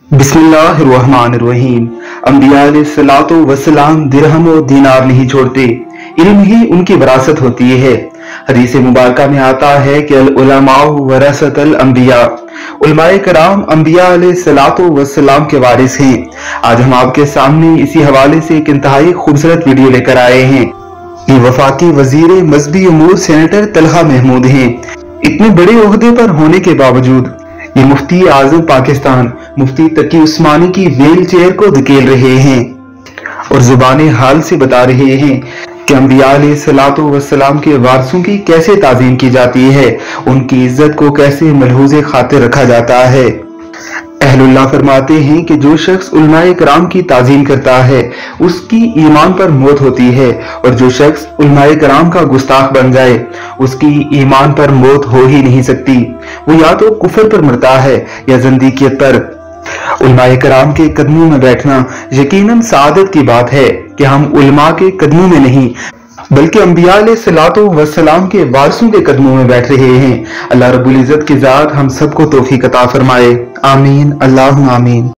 बिस्मिल्लाहिर्रहमानिर्रहीम। अंबिया अलैहिस्सलातु वस्सलाम दिरहम और दीनार नहीं छोड़ते, इल्म ही उनकी विरासत होती है। हदीस मुबारका में आता है कि अल उलमाउ वरसतुल अंबिया, उलमाए कराम अंबिया अलैहिस्सलातु वस्सलाम के वारिस हैं। आज हम आपके सामने इसी हवाले से एक इंतहाई खूबसूरत वीडियो लेकर आए हैं। ये वफाकी वजीर मजहबी उमूर सेनेटर तलहा महमूद हैं। इतने बड़े ओहदे पर होने के बावजूद ये मुफ्ती आजम पाकिस्तान मुफ्ती तकी उस्मानी की व्हील चेयर को धकेल रहे हैं और जुबान हाल से बता रहे हैं कि अंबिया अलैहिस्सलातु वस्सलाम के वारसों की कैसे ताजीम की जाती है, उनकी इज्जत को कैसे मलहूज़े खातिर रखा जाता है। अहलुल्लाह फरमाते हैं कि जो शख्स उलमाए कराम की ताजीम करता है उसकी ईमान पर मौत होती है, और जो शख्स उलमाए कराम का गुस्ताख बन जाए उसकी ईमान पर मौत हो ही नहीं सकती। वो या तो कुफर पर मरता है या ज़िंदगियत पर। उलमाए कराम के कदमों में बैठना यकीनन सादत की बात है कि हम उलमा के कदमों में नहीं बल्कि अंबिया अलैहिस्सलातु वस्सलाम के वारसों के कदमों में बैठ रहे हैं। अल्लाह रब्बुल इज्जत की ज़ात हम सबको तौफीक अता फरमाए। आमीन, अल्लाहुम्मा आमीन।